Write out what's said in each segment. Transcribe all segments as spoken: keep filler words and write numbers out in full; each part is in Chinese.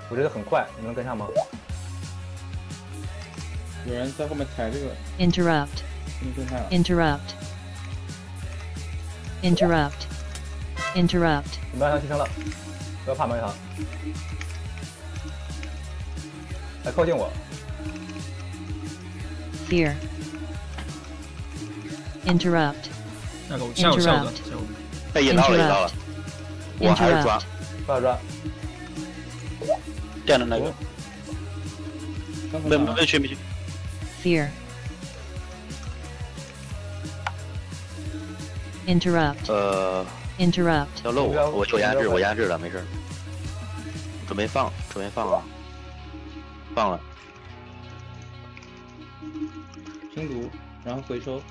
我觉得很快，你能跟上吗？ 有人在后面踩这个。 Interrupt. 你跟他。 Interrupt. Interrupt. Interrupt. 你们让他牺牲了，不要怕马一航。来靠近我。 Fear. Interrupt. 下个下个下个下个。 被引到了，引到了。我还是抓。 抓抓。 电的那个。没没去没去。 Fear. Interrupt. 呃。 Interrupt. 要漏我，我我压制，我压制了，没事。准备放，准备放啊。放了。 清毒，然后回收。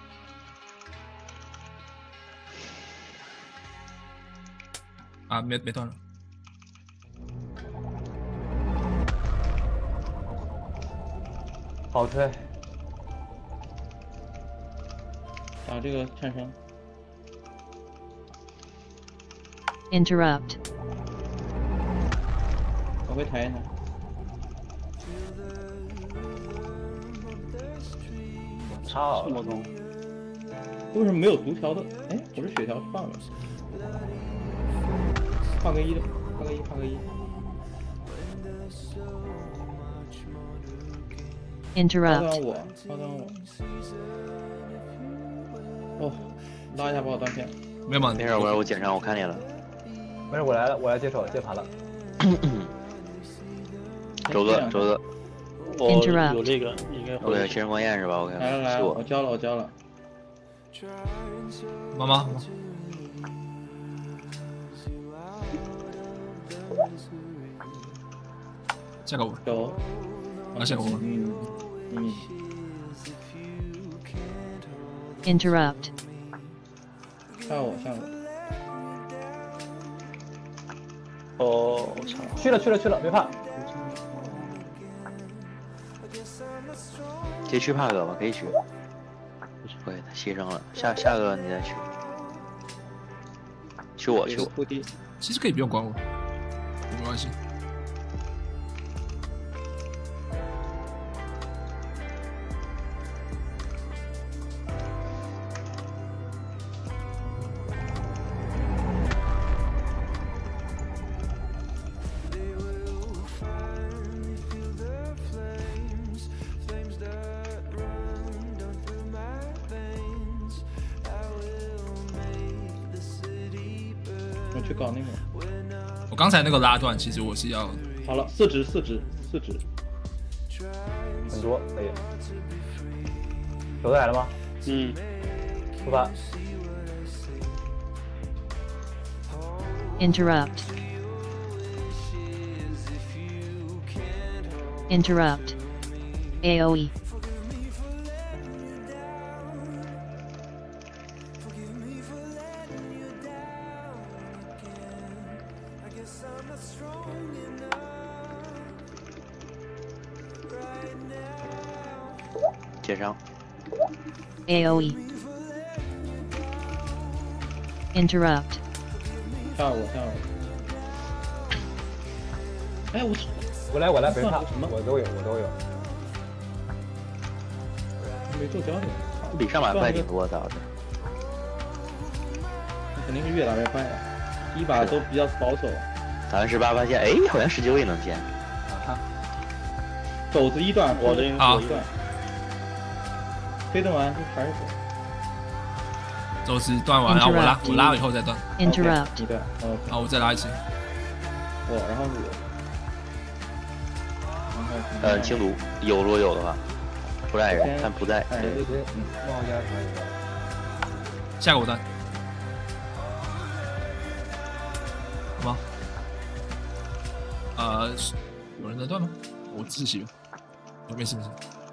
啊，没没断了。 好推。 打这个颤声。 Interrupt. 我会抬一抬。 操！ 我操！ 为什么没有毒条的？哎，我这血条放了，放个一的，放个一，放个一。 Interrupt. 抛断我，抛断我。哦，拉一下把我断片。 没有吗？ 没事，我我捡上，我看见了。 没事，我来了，我来接手接盘了。 周哥，周哥。 我有这个，应该 OK， 新人光焰是吧 ？OK， 来了来了，我交了我交了。 妈妈，下个我。 有。 啊，下个我。 嗯嗯。 Interrupt. 下我下我。 哦，我操！ 去了去了去了，别怕。 可以去帕克吧，可以去。可以，他牺牲了。下下个你再去。去我去我。 其实可以不用管我，没关系。 我去搞那个。 我刚才那个拉断，其实我是要。 好了，四指四指四指。 很多可以。手子来了吗？ 嗯。 出发。 Interrupt. Interrupt. A O E. 接上。 A O E. Interrupt. 下我下我。哎，我操！ 我来我来，别怕，我都有我都有。 没做交流。 比上把快挺多倒是。 肯定是越打越快呀，一把都比较保守。 打完十八发现，哎，好像十九也能见。 啊！ 肘子一段， 我这啊一段。推断完就还是走。 肘子断完，然后我拉，我拉了以后再断。 Interrupt. 一段，哦， 好，我再拉一次。 我，然后我。 呃，清毒有如果有的话，不在人，但不在。 对对对，嗯，冒烟可以的。 下个我断。好吗？呃，有人在断吗？我自己。没事没事。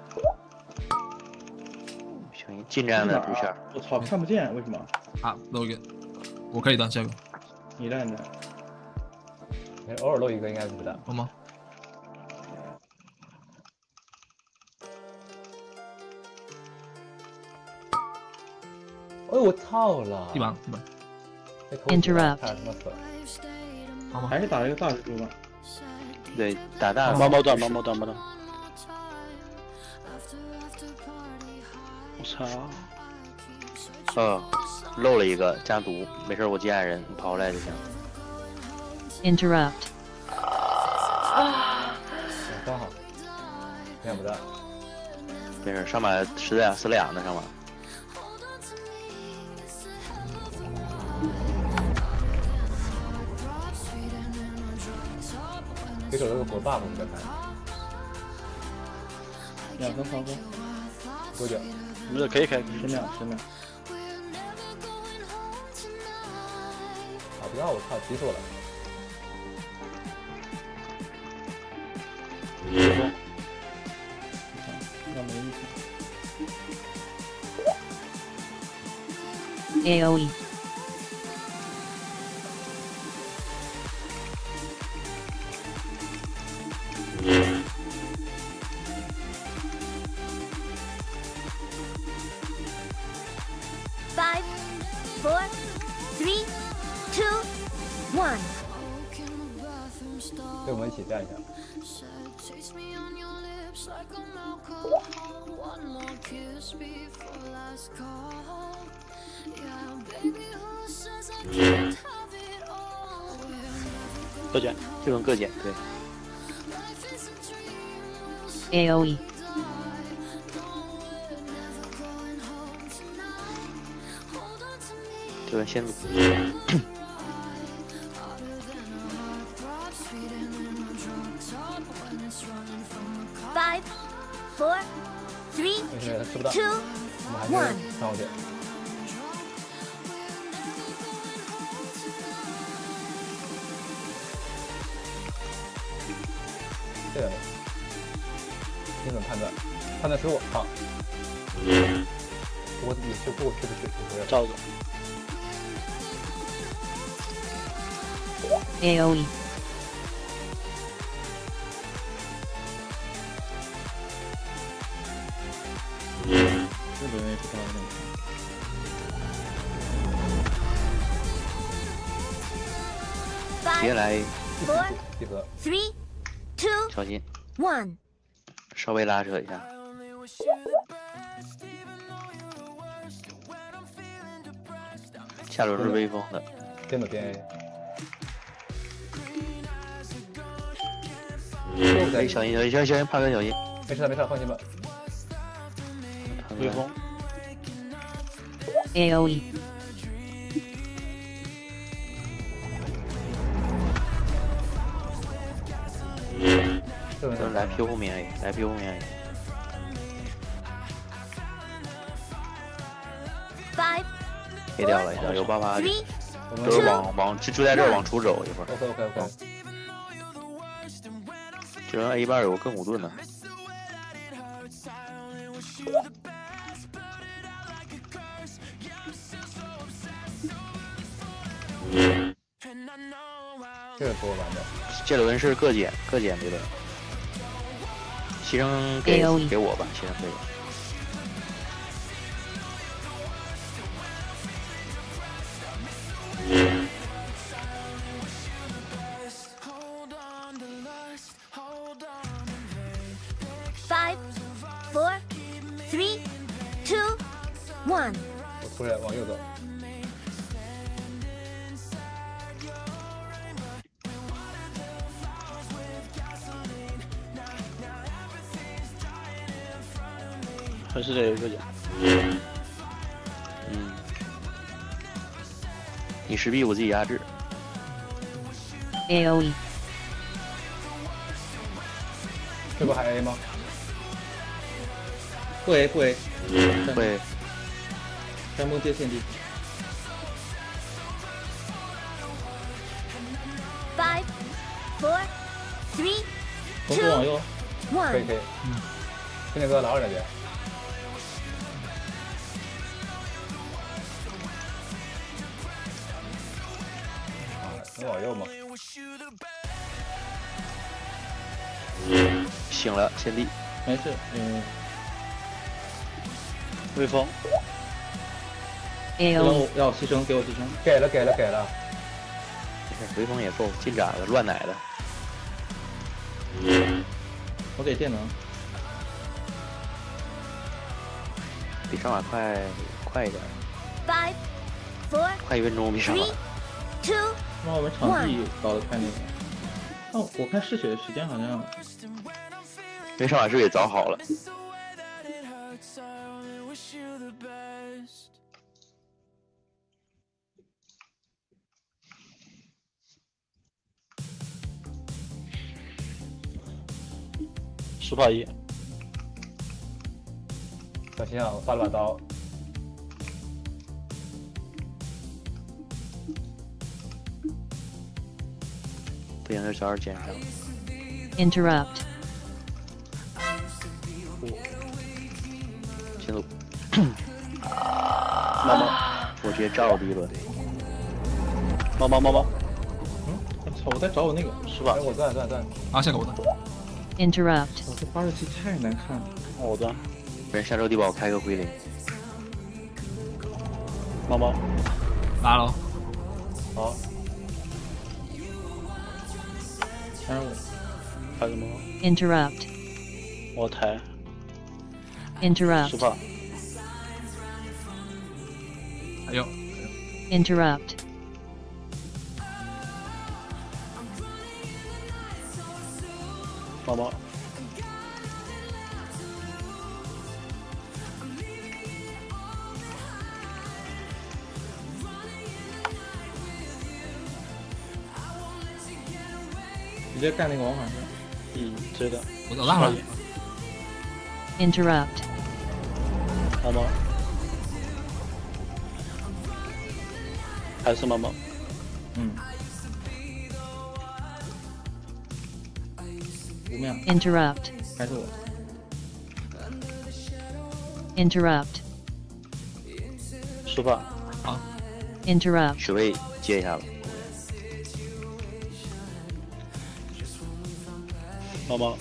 行，近战的主线。 我操，看不见，为什么？ 啊，漏一个，我可以断下个。 你断的。 偶尔漏一个应该是不大。 好吗？ 哎，我操了！ 一把一把。 Interrupt. 好吗？ 还是打了一个大蜘蛛吧。 对，打大毛毛短，毛毛短，毛短。我操！ 哦，漏了一个加毒，没事，我接矮人，你跑过来就行。 Interrupt. 刚好，看不到。 没事，上把死俩死俩呢，上把。 对手有个火 buff， 你再看。 两分狂风， 多久？ 没事，可以开， 十秒，十秒。 打不到，我靠，急死我了。 要没意思。 A O E. Five, four, three, two, one. 对，我们一起站一下。 各减， 这轮各减，对。 A O E. 这轮先组。 Five, four, three, 没事，他吃不到。 two, 我们还是上过去。这个你怎么判断？判断失误，好。我你是过去不去？不是。 照着。 A O E. 日本也是高的。 直接 five, 来 four, 集合。 three, two, 小心， one. 稍微拉扯一下。下轮是微风的， 边走边 A。 哎，小心小心小心小心，帕哥小心。 没事的没事的，放心吧。 微风。 A O E. 这轮这轮来 P 后面 A， 来 P 后面 A。 Five, 黑掉了一下，有爸爸， three, 我们就是往往就就在这儿往出走一会儿。 OK OK OK。 这轮 A 半有个更古盾呢。 这个多完的。 这轮是各减各减这轮，牺牲给 A O E 给我吧，牺牲给我。 five, four, three, two, one. 我出来往右走。 还是得有一个减。 嗯，你石壁我自己压制。 A O E. 这波还 A 吗？ 不 A 不 A， 会山崩接线地。 Five, four, three, 从左往右， 可以 one. 可以。青年哥老二两边。啊，能往右吗？ 醒了，先地。 没事，嗯， 微风。 A 要 O E. 我要我牺牲，给我牺牲。 给了给了给了。 微风也够，进斩了，乱奶的。 我给电能， 比上把快快一点， Five, four, 快一分钟比上把 three,。two, 那我们场地搞得太那个。哦，我看试血的时间好像因为上把是给凿好了。 十怕一， 小心啊！我发了把刀。 不行，就早点捡上。 Interrupt. 行路， 猫猫我直接照了第一轮。 猫猫猫猫， 嗯，我操！我在找我那个， 十把哎，，我断断断。 啊，下个我的。 Interrupt. 我这发射器太难看了。 我的人下周地帮我开个归零。 猫猫， 拉喽。 好， 三十五， 还有什么？ Interrupt. 我抬 Interrupt. 十怕， 还有 Interrupt. 猫猫， 直接干那个王法师。 嗯，对的， 我我拉了。 Interrupt. 猫猫，还是猫猫， 嗯。五秒， Interrupt. 还是我。 Interrupt. 十怕， Interrupt. 学位接一下吧。 猫猫，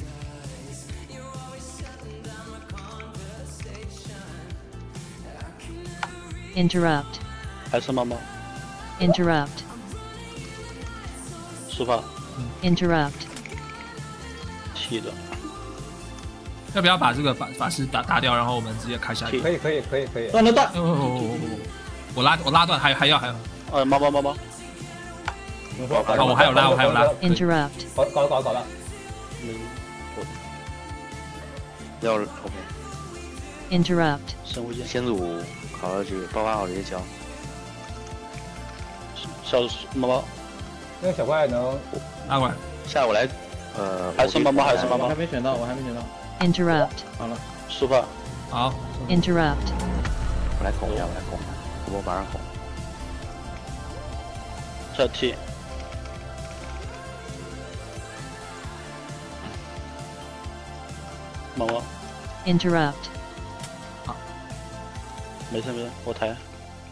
Interrupt. 还是猫猫， Interrupt. 十怕， Interrupt. 踢的， 要不要把这个法法师打打掉，然后我们直接开下一个？ 可以可以可以可以。 断了断。 哦哦哦哦！我拉我拉断，还还要还有。 呃，猫猫猫猫， 你说， 好我还有拉我还有拉 Interrupt. 搞搞搞搞了。 嗯， 要是 OK， Interrupt. 生物剑， 先组好了直接爆发好直接交。 小猫猫， 那个小怪能拉过来。 下午来，呃， 还是猫猫还是猫猫我还，没选到，我还没选到。 Interrupt. 好了， 十怕， 好， Interrupt. 我来拱一下，我来拱一下，我马上拱。 再踢，猫猫， Interrupt. 没事没事，我抬，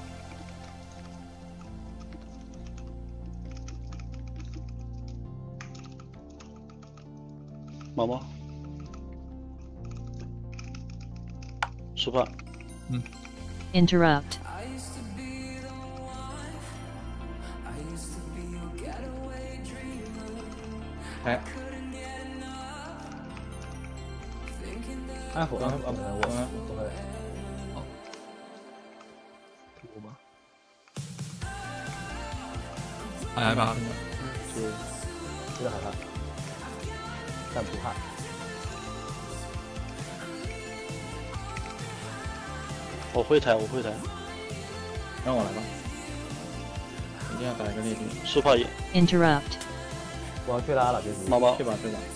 猫猫，十怕， Interrupt. 哎， 安抚安抚呃我我我会。 我吗？还害怕？ 是有点害怕，但不怕。 我会抬，我会抬， 让我来吧。一定要打一个烈敌。 十怕一， Interrupt. 我要去拉了，这是。 猫猫去，吧去吧。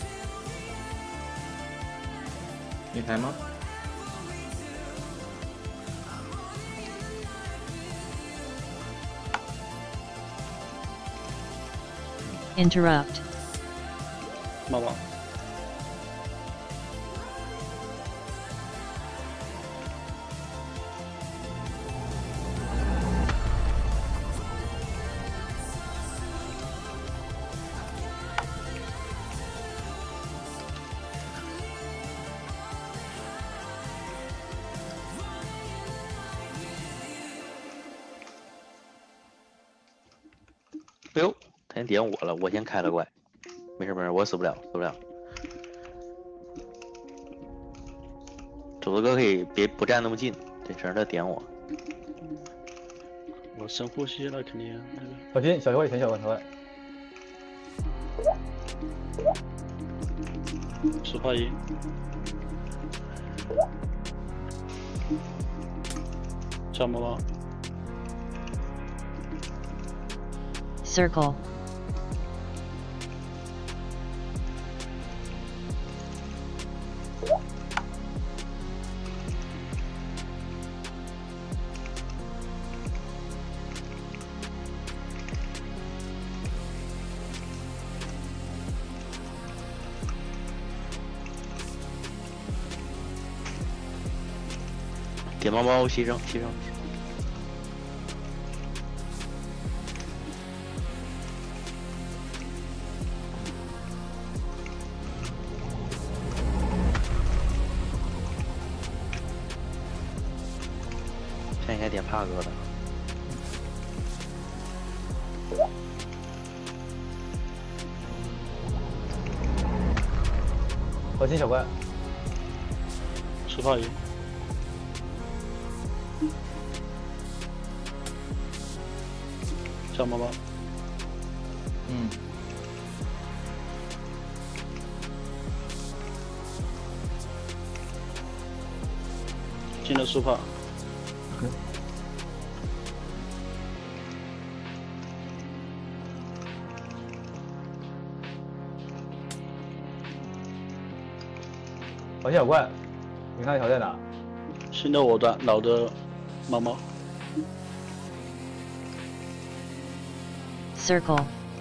你抬吗？ Interrupt. 猫猫， 哎呦，他先点我了，我先开了怪，没事没事，我死不了，死不了。 主子哥可以别不站那么近，对，省着他点我。 我深呼吸了，肯定那个。 小心，小会，小小小会。 十帕一。下毛毛。 Circle. .点猫猫牺牲牺牲。 现在应该点帕哥的。 小心小怪。 十帕一。小毛毛。 嗯。 进了 super。 小心小怪，你看小在哪？ 新的我端，老的猫猫。 Circle.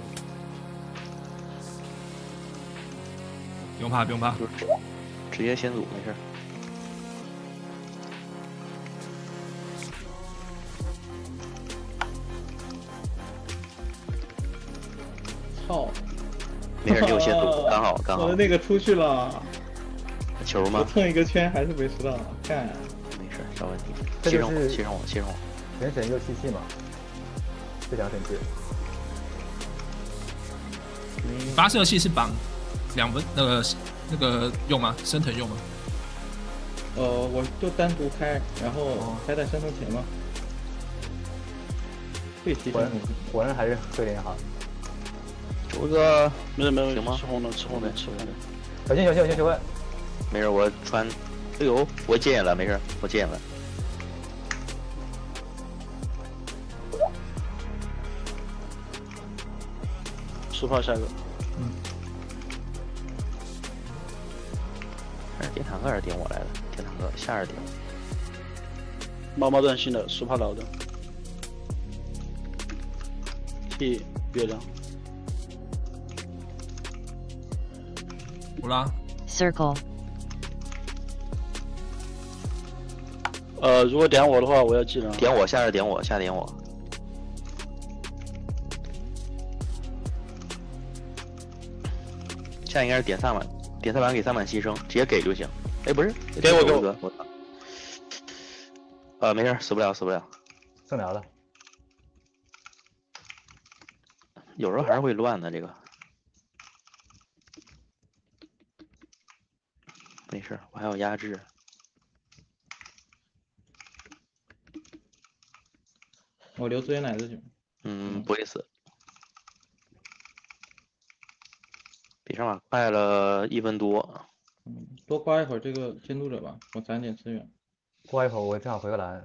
不用怕，不用怕， 直接先组没事。 操！ 没事，六先组，刚好刚好。 我的那个出去了。 球吗？ 我蹭一个圈还是没吃到，干。 没事，小问题。 这就是牺牲我，牺牲我。 神神又吸气嘛，最强神器。 发射器是绑两分那个那个用吗？升腾用吗？ 呃，我就单独开，然后开在升腾前嘛。对，提果然果然还是hơi点好。 主哥， 没有没有， 行吗？ 吃红的，吃红的，吃红的。 小心小心小心小怪。 没事，我穿，哎呦，我戒眼了，没事，我戒眼了。 出发下一个。 嗯。 还是点坦克还是点我来的？点坦克，下着点。 猫猫断新的，苏帕老的。T 月亮。 我拉。 Circle. 呃，如果点我的话，我要技能。 点我，下着点我，下点我。下应该是点萨满，点萨满给萨满牺牲，直接给就行。哎，不是， 给我给我，我操！呃，没事，死不了，死不了， 剩聊了。 有时候还是会乱的这个。没事，我还有压制。 我留资源奶子去。 嗯，不会死。比上马快了一分多。 嗯，多刮一会儿这个监督者吧，我攒点资源。 刮一会儿，我正好回个蓝。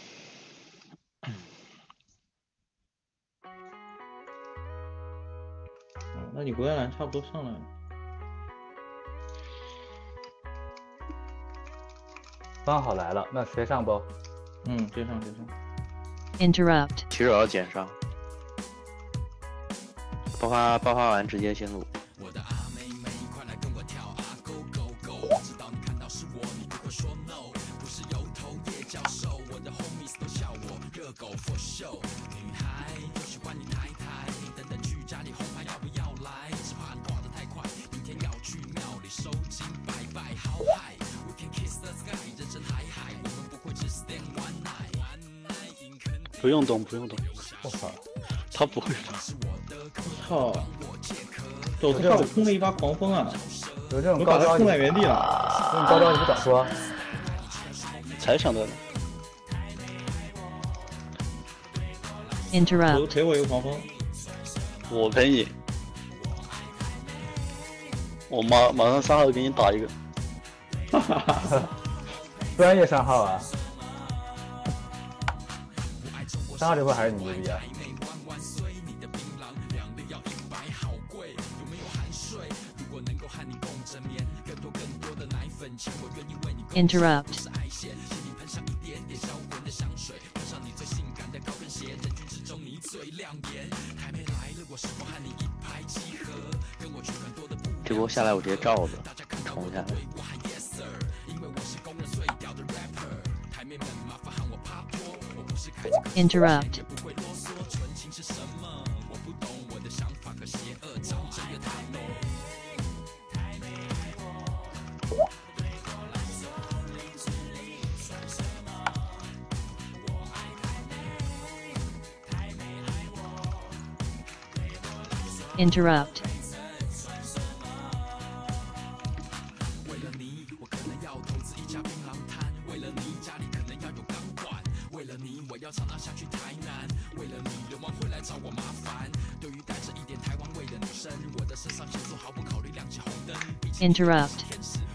哦，那你回个蓝差不多上来了。 刚好来了，那谁上不？ 嗯，接上接上。 Interrupt. 其实我要减伤，爆发爆发完直接先录。 不用动，不用动。 我操， 他不会发。 操！走这我空了一发狂风啊！ 有这种我把他高招， 控在原地了。 这种高招你不早说。 才想到的。 Interrupt. 给我一个黄蜂。 我陪你，我马马上三号给你打一个。 哈哈哈！ 专业三号啊！三号这波还是你牛逼啊！ Interrupt. .这波下来我直接罩子冲下来。 Interrupt. Interrupt. Interrupt.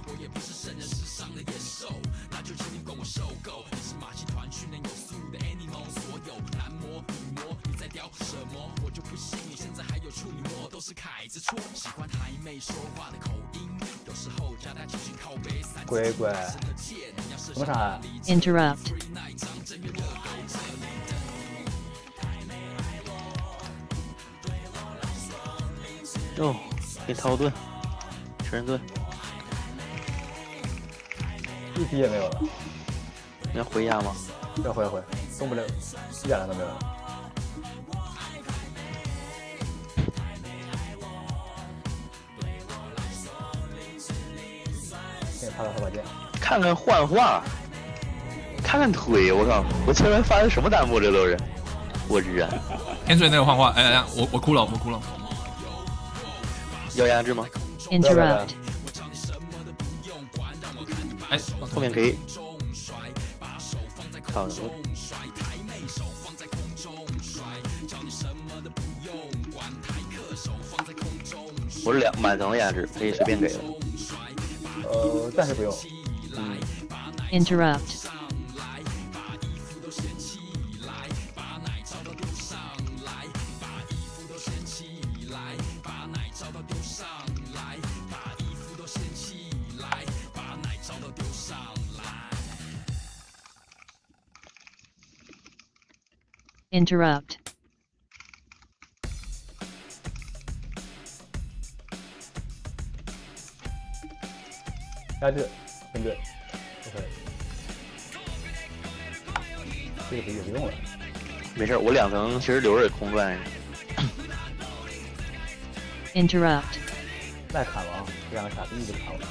乖乖，怎么闪 Interrupt. 哟，给你掏个盾，食人盾。 一滴也没有了， 你要回家吗？ 要回回，动不了，一点燃都没有了。给你发个头把剑。 看看幻化，看看腿，我靠！我前面发的什么弹幕？这都是，我日！ 天水那个幻化，哎哎，我我哭了，我哭了。 要压制吗？ Interrupt. 哎， 后面可以。好的。我是两满层的压制，可以随便给了。 呃，暂时不用。 嗯。 Interrupt. Interrupt. .压制，分队 ，OK。这个不也不用了。 没事，我两层其实留着也空转。 Interrupt. 再砍王，这两个傻逼就砍我。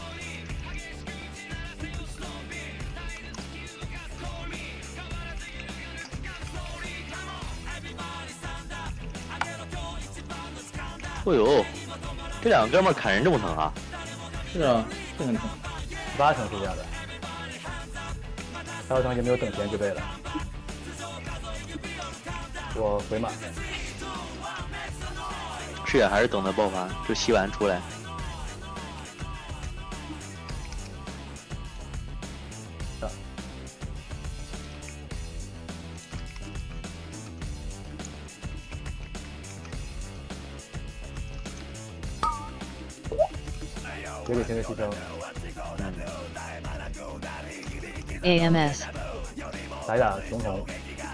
哦呦，这两个哥们儿砍人这么疼啊！ 是啊，是很疼。 八成是这样的，还有层也没有等闲之辈了。我回马。 是呀，还是等它爆发，就吸完出来。 啊。 别给现在牺牲。 A M S. 打一打总统。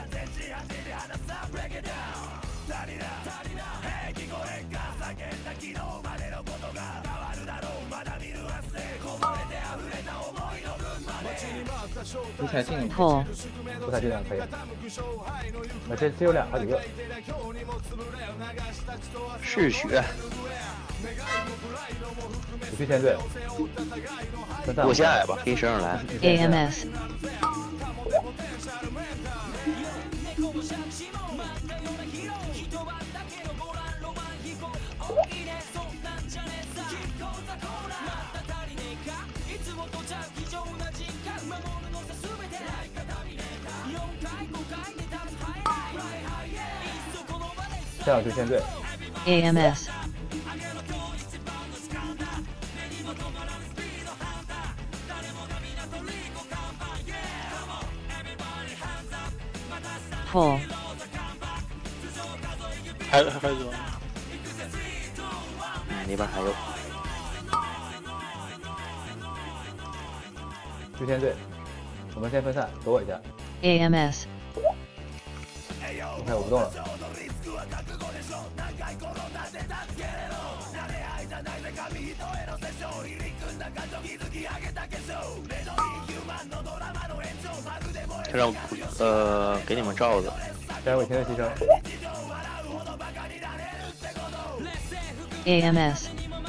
不太近。 Pull. 不太近两可以。那这这有两好几个。 嗜血。 我去先队， 我先矮吧，可以升上来。 A M S. 下场出现对， A M S. Pull. 还还有吗？ 嗯，那边还有。 出现对，我们先分散，躲我一下。 A M S. OK， 我不动了。 他让我呃给你们罩子。 加入前的牺牲。 A M S.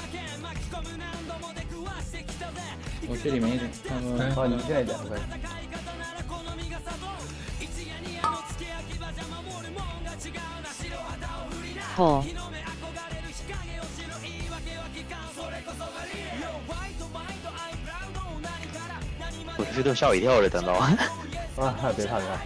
我去里面一点，看看。 好，你现在一点可以。 Pull. 我这都吓我一跳，这单刀。 啊，别怕别怕，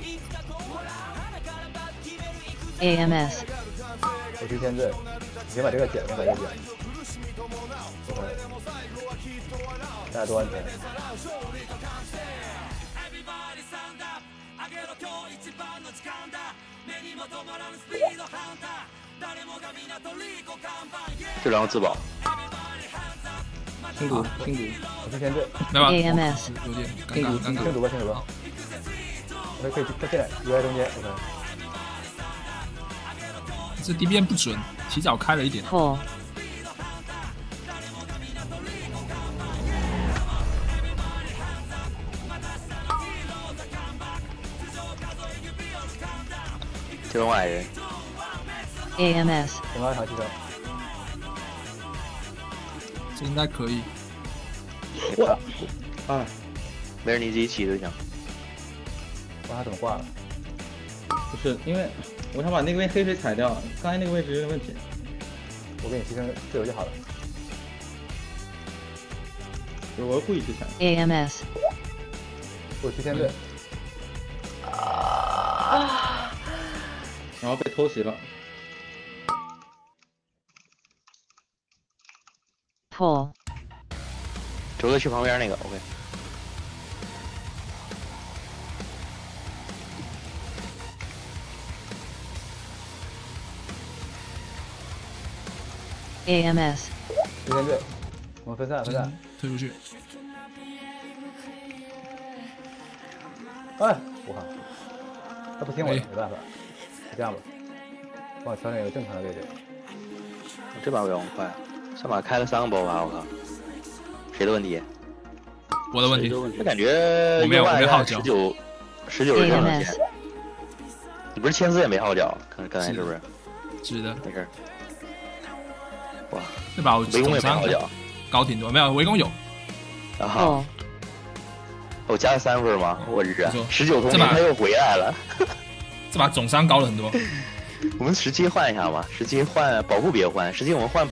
A M S. 我出现对，你先把这个剪了，把这个剪。OK， 大家都安全。 这两个自保。 清毒，清毒。 我出现对， 没办 A M 法， S. 有点尴清毒尬，尴尬。 清毒吧，清毒吧。OK，可以再进来，留在中间。OK， 这 D B N 不准，提早开了一点。 Pull. 这种矮人。 A M S. 等高一场牺牲。 这应该可以。 我啊， 没事，你自己起就行。 哇，他怎么挂了？ 不是，因为我想把那边黑水踩掉，刚才那个位置有点问题。 我给你牺牲自由就好了。 不是，我是故意去踩。 A M S. 我出现对， 然后被偷袭了。 Pull. 周哥去旁边那个 ，OK。 A M S. 出现对，我们分散分散。 推出去。 哎，我靠，他不听我的， 哎没办法，就这样吧，帮我调整一个正常的位置。 这把我用快，上把开了三个包吧，我靠，谁的问题？ 我的问题谁的。问题我感觉我没有我没号十角九十九是 A 正 M 常 S. 线。你不是千丝也没号角？刚刚才是不是？ 是的， 没事。哇， 这把我围攻也没总伤号角。 高挺多，没有围攻有。 然后 Pull. 我加了三分吗？我日不错， 十九同这把名他又回来了。 这把总伤高了很多。 我们十七换一下吧，十七换保护别换，十七我们换